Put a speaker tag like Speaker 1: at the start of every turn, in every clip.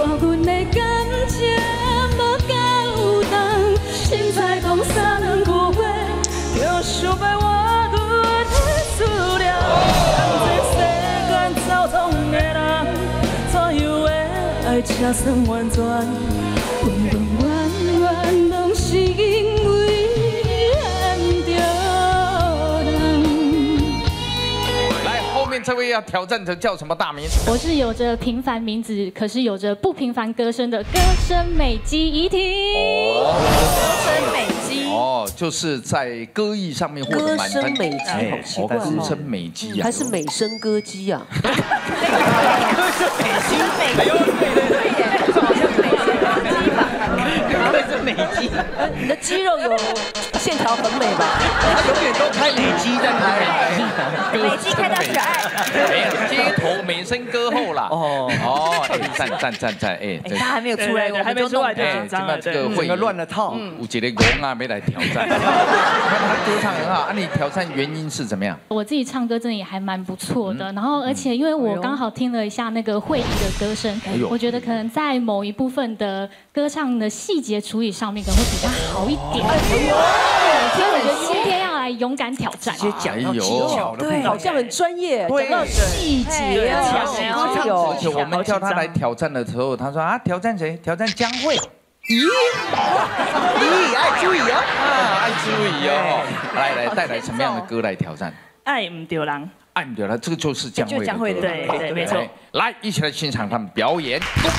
Speaker 1: 看阮的感情无够重，凊彩讲3句话，就想要换阮的思念。这世间走总的人，怎样的爱才算完全？温温暖暖拢是因为恨着人。
Speaker 2: 来，后面这位要挑战者叫什么大名？
Speaker 1: 我是有着平凡名字，可是有着不平凡歌声的歌声美姬怡婷。
Speaker 3: 歌声美姬。
Speaker 2: 哦，就是在歌艺上面获得满分。
Speaker 4: 歌声美姬，好奇怪
Speaker 2: 歌声美姬啊，
Speaker 4: 还是美声歌姬啊？
Speaker 3: 歌声美姬，哎呦，对耶，这好像美声歌姬吧？歌声美姬，
Speaker 4: 你的肌肉有线条很美吧？
Speaker 5: 他永远都开美肌在开，
Speaker 3: 美姬开到可爱。
Speaker 2: 没有街头美声歌后啦。哦，赞，哎，
Speaker 3: 他还没有出来，我还没出来就紧张了，
Speaker 2: 这个会
Speaker 5: 整个乱了套。
Speaker 2: 有一个公啊没来挑战，看他歌唱很好，啊，你挑战原因是怎么样？
Speaker 1: 我自己唱歌真的也还蛮不错的，然后而且因为我刚好听了一下那个慧仪的歌声，我觉得可能在某一部分的歌唱的细节处理上面可能会比较好一点。所以我觉得今天要来勇敢挑战。
Speaker 5: 直接讲到技巧的部分，
Speaker 4: 好像很专业，讲到细节啊，
Speaker 2: 而且我们叫他来挑战的时候，他说啊，挑战谁？挑战江蕙。
Speaker 5: 咦，爱注意哦，
Speaker 2: 爱注意哦。来，带来什么样的歌来挑战？
Speaker 3: 爱唔丢人，
Speaker 2: 爱不对了，这个就是江蕙的歌。
Speaker 3: 对，没错。
Speaker 2: 来，一起来欣赏他们表演。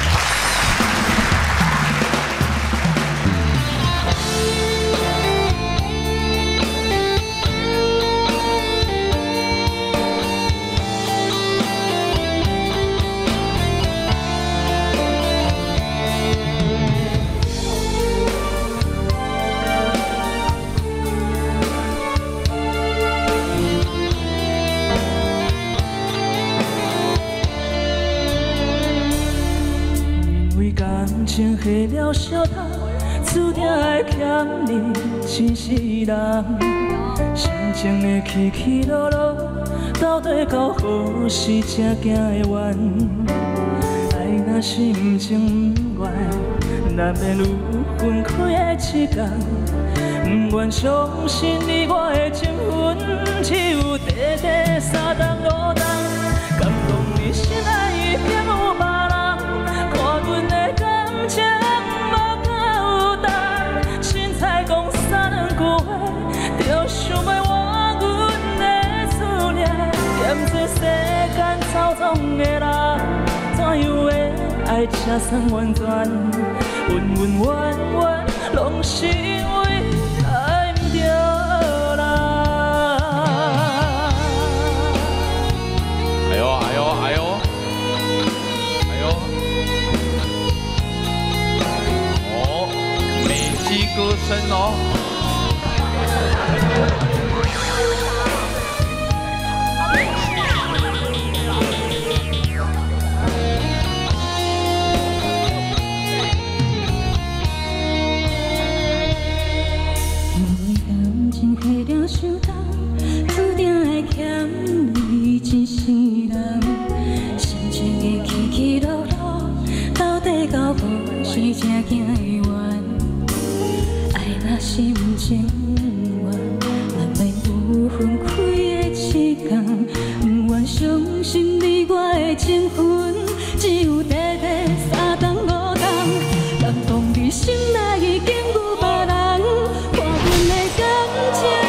Speaker 1: 情下了小偷，注定会欠你一世人。心情的起起落落，到底到何时才行会完？爱若是毋情毋愿，难免有分开的一天。毋愿相信你我的情分，只有短短3冬5冬。感动你心爱已经有别人，看阮的感情无够重，凊彩讲3句话，就想要换阮的思念。嫌这世间走总的人，怎样的爱才算完全？温温暖暖，拢是因为爱不着人。
Speaker 2: 哎呦哎呦哎呦哎呦！哦，美姬歌声哦。
Speaker 1: 注定会欠你一世人，心情的起起落落，到底到何时才行会完？爱若是毋情毋愿，难免有分开的一天。毋愿相信你我的情分，只有短短3冬5冬，感动你心内已经有别人，看阮的感情。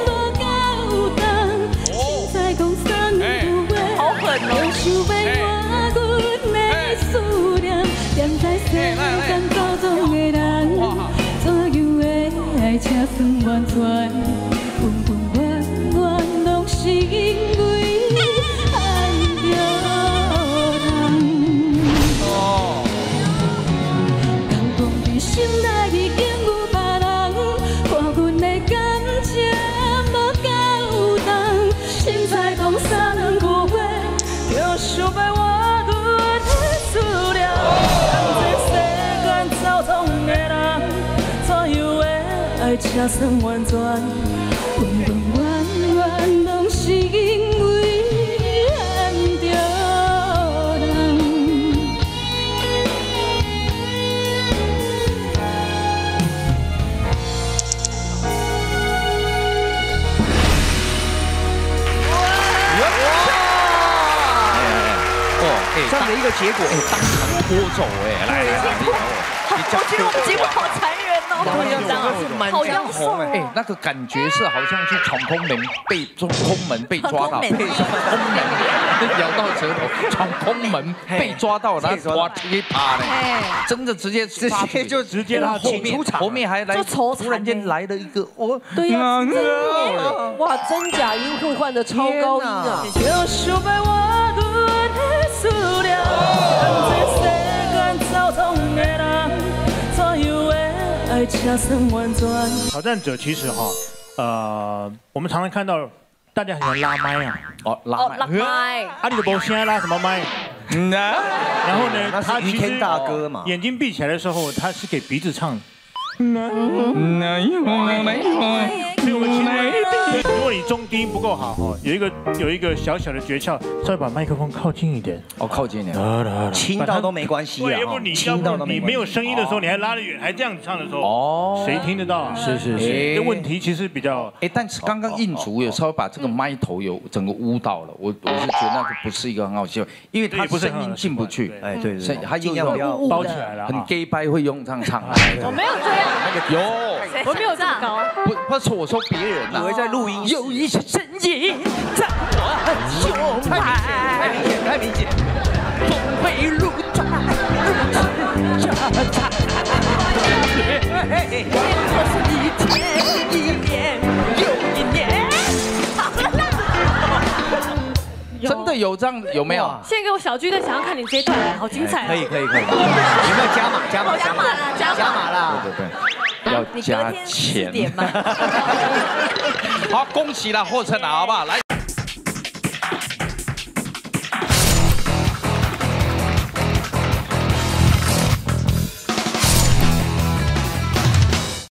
Speaker 1: 想要换阮的思念，踮在世间走总的人，怎样的爱才算完全？温温暖暖，拢是因为爱着人。感动在心内已经有别人，看阮的感情无够重，凊彩讲3句话。就想要换阮的思念，这世间走总的人，怎样的爱才算完全？温温暖暖，拢是因为恨着人。
Speaker 5: 的一个结果。
Speaker 2: 当场拖走哎，来，
Speaker 4: 我觉得我们节目好残忍哦，
Speaker 5: 好像红
Speaker 2: 哎，那个感觉是好像去闯空门被抓到，空门咬到舌头，闯空门被抓到，然后抓直接趴呢，真的直接
Speaker 5: 就直接让请出场，
Speaker 2: 后面还来突然间来了一个哦，
Speaker 4: 对呀，哇，真假音互换的超高音啊！
Speaker 1: 又想摆我阮的思念，这世间走通的人，所有的爱才算完全。
Speaker 6: 挑战者其实我们常常看到大家很喜欢拉麦啊，
Speaker 4: 拉麦，
Speaker 6: 啊，你的波现在拉什么麦？然后呢，他其实
Speaker 5: 大哥嘛，
Speaker 6: 眼睛闭起来的时候，他是给鼻子唱。所以我们其实，如果你中低音不够好有一个小小的诀窍，稍微把麦克风靠近一点。
Speaker 2: 哦，靠近一点，
Speaker 5: 轻到都没关系啊。
Speaker 6: 要不你没有声音的时候，你还拉得远，还这样唱的时候，
Speaker 2: 哦，
Speaker 6: 谁听得到啊？是。这问题其实比较……
Speaker 2: 哎，但是刚刚印竹有稍微把这个麦头有整个污到了，我是觉得那个不是一个很好习惯，因为他声音进不去。
Speaker 5: 哎，对，
Speaker 2: 他
Speaker 5: 尽量不要
Speaker 6: 包起来了，
Speaker 2: 很 gay 掰会用这样唱。
Speaker 4: 我没有这样，
Speaker 2: 有，
Speaker 4: 我没有这么高。
Speaker 2: 不是我说别人呐，
Speaker 5: 以为在录音室。
Speaker 1: 有一些声音在我胸怀，
Speaker 5: 太明显，
Speaker 1: 峰回路转，这是一天一年又一年。
Speaker 2: 真的有这样有没有？
Speaker 7: 现在给我小巨蛋，想要看你这一段，好精彩！
Speaker 5: 可以，有没有加码啦？
Speaker 2: 对，要加钱。好，恭喜了，获胜了，好不好？来。